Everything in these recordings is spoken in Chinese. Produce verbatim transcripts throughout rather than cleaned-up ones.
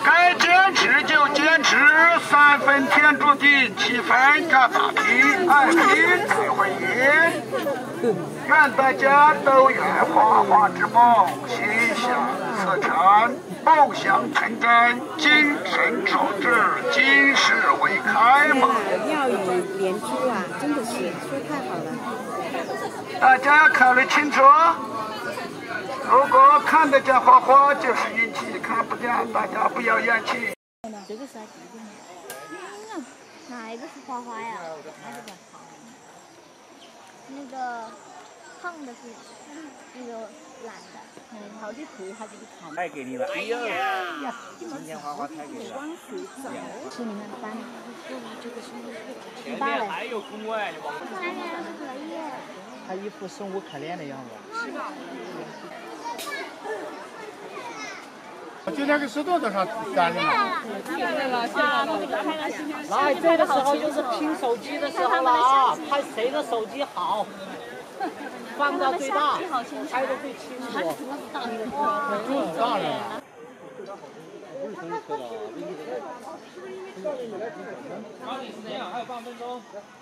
该坚持就坚持，三分天注定，七分干打拼，爱拼才会赢。愿大家都圆画画之梦，心想事成，梦想成真，精神长志，金石为开嘛。 妙语连珠啊，真的是说太好了。 大家考虑清楚。 如果看得见花花就是运气，看不见大家不要怨气。 这个是啥地方？嗯，哪一个是花花呀？那个那个胖的是那个蓝的。嗯，好的图还是看。 太给力了！哎呀，今天花花太给力了。 是你们班的，这个是前面还有公哎，你往下面是可以。 他一副生无可恋的样子。是吧？ 今天给石头都上干了嘛？ 下来了，下来了。来，这个时候就是拼手机的时候了啊！看谁的手机好，放到最大，拍的最清楚。 就是大人了。 抓紧时间啊，还有半分钟。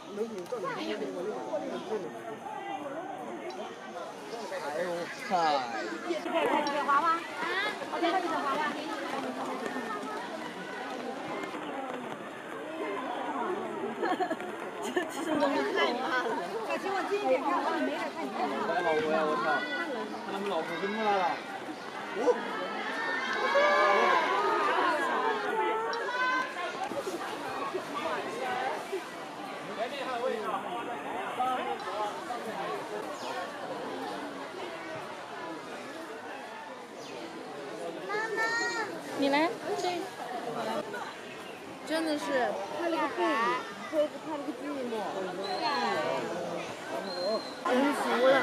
哎呦，嗨！ 这个娃娃啊，我这个娃娃。这这真的太怕了！快请我近一点看，我没人看你看。 来老婆呀，我操！他们老婆跟过来了。哦。前面还有位置啊。 你来，这真的是拍了个背影，拍了拍了个剧目，真服了。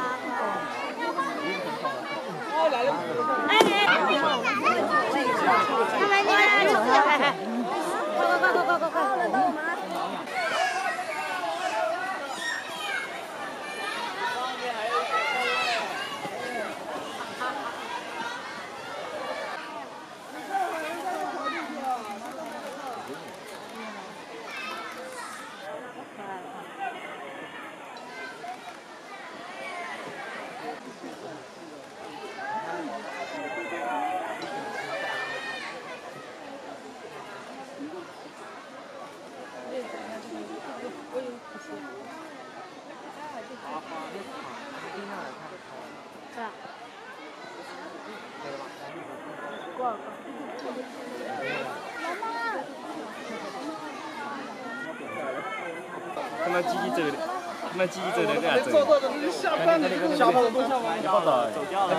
哦，来了。 哎哎，你们你们快快快快快快！轮到我们了。 看到鸡鸡走的，看到鸡鸡走的个样子。 下班的都下班了，都下班了。 不走，走掉了。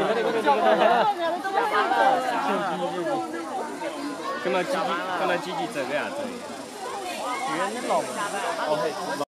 看到鸡鸡，看到鸡鸡走个样子。人老。哦。